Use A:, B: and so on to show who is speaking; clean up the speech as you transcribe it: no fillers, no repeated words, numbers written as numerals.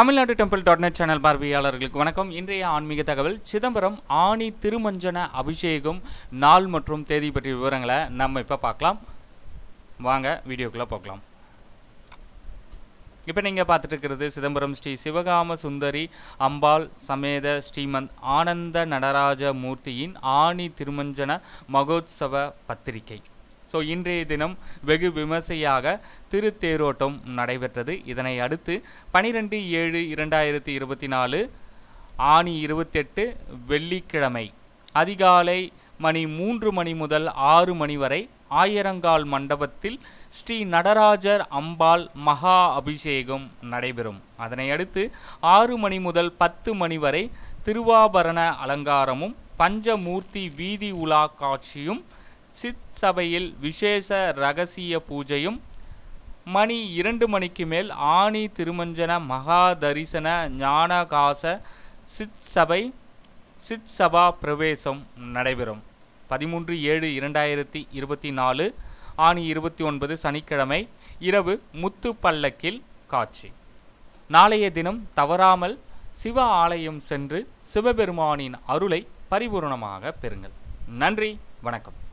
A: Tamil Nadu டெம்பிள்.net channel பார்வையாளர்களுக்கு வணக்கம். இன்றைய ஆன்மீக தகவல் சிதம்பரம் ஆணி திருமஞ்சன அபிஷேகம் நாள் மற்றும் தேதி பற்றிய விவரங்களை நம்ம இப்போ பார்க்கலாம். வாங்க வீடியோக்குள்ளே பார்க்கலாம். இப்போ நீங்கள் பார்த்துட்டு இருக்கிறது சிதம்பரம் ஸ்ரீ சிவகாம சுந்தரி அம்பாள் சமேத ஸ்ரீமந்த் ஆனந்த நடராஜ மூர்த்தியின் ஆணி திருமஞ்சன மகோத்சவ பத்திரிகை. ஸோ இன்றைய தினம் வெகு விமர்சையாக திருத்தேரோட்டம் நடைபெற்றது. இதனை அடுத்து 12/7/2024 ஆணி 28 வெள்ளிக்கிழமை அதிகாலை மணி 3 மணி முதல் 6 மணி வரை ஆயிரங்கால் மண்டபத்தில் ஸ்ரீ நடராஜர் அம்பாள் மகா அபிஷேகம் நடைபெறும். அதனை அடுத்து 6 மணி முதல் 10 மணி வரை திருவாபரண அலங்காரமும் பஞ்சமூர்த்தி வீதி உலா காட்சியும் சித் சபையில் விசேஷ ரகசிய பூஜையும் மணி 2 மணிக்கு மேல் ஆணி திருமஞ்சன மகா தரிசன ஞானகாச சித் சபா பிரவேசம் நடைபெறும். 13/7/2024 ஆணி 29 சனிக்கிழமை இரவு முத்து பல்லக்கில் காட்சி. நாளைய தினம் தவறாமல் சிவ ஆலயம் சென்று சிவபெருமானின் அருளை பரிபூர்ணமாக பெறுங்கள். நன்றி, வணக்கம்.